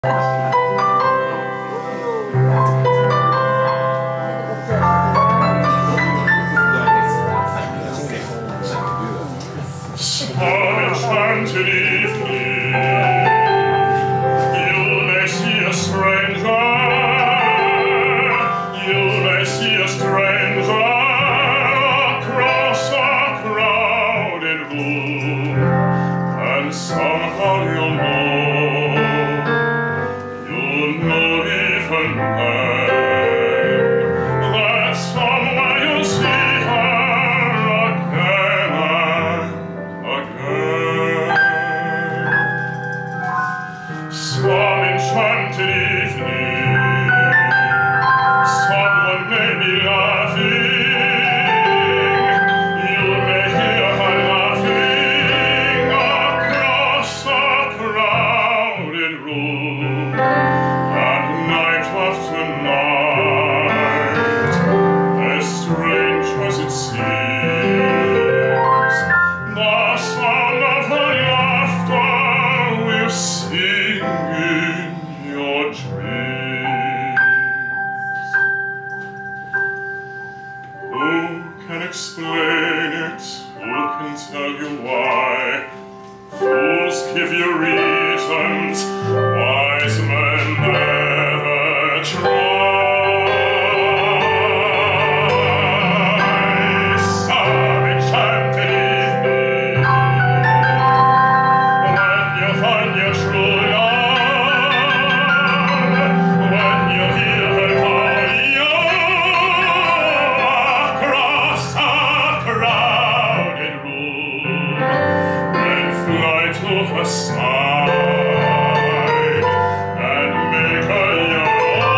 Enchanted evening, you may see a stranger, you may see a stranger across a crowded room, and somehow you'll know even then, that somewhere you'll see her again and again. Some enchanted evening, someone may be laughing, you may hear her laughing across a crowded room, and night after night, as strange as it seems, the sound of her laughter will sing in your dreams. Who can explain it? Who can tell you why? Fools give you reasons, wise men never try. Some enchanted evening, when you find your true love, when you hear her call you across a crowded room, then fly to her side and make her your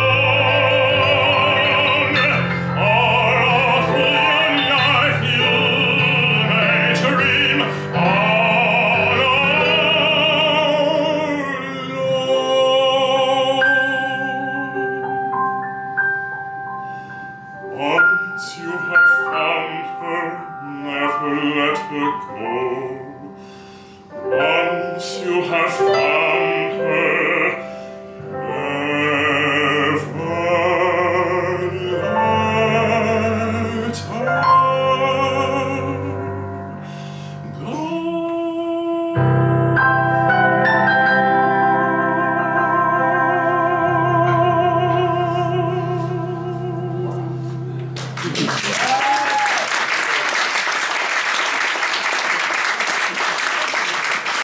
own. Or all through your life you may dream all alone. Once you have found her, never let her go. Once you have found